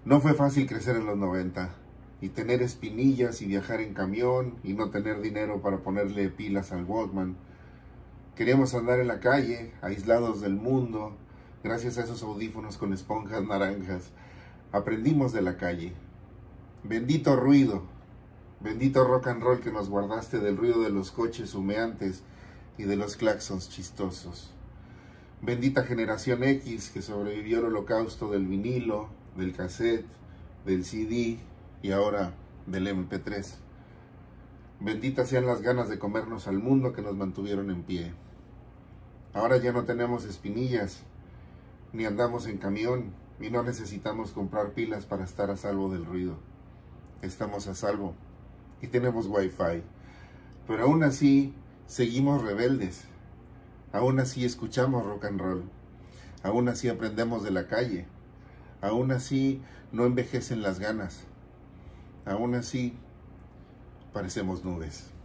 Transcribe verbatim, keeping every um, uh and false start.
No fue fácil crecer en los noventa y tener espinillas y viajar en camión y no tener dinero para ponerle pilas al Walkman. Queríamos andar en la calle, aislados del mundo, gracias a esos audífonos con esponjas naranjas. Aprendimos de la calle. Bendito ruido, bendito rock and roll que nos guardaste del ruido de los coches humeantes y de los claxons chistosos. Bendita generación X que sobrevivió al holocausto del vinilo, del cassette, del C D y ahora del M P tres. Benditas sean las ganas de comernos al mundo que nos mantuvieron en pie. Ahora ya no tenemos espinillas, ni andamos en camión, y no necesitamos comprar pilas para estar a salvo del ruido. Estamos a salvo y tenemos wifi, pero aún así seguimos rebeldes. Aún así escuchamos rock and roll, aún así aprendemos de la calle, aún así no envejecen las ganas, aún así parecemos nubes.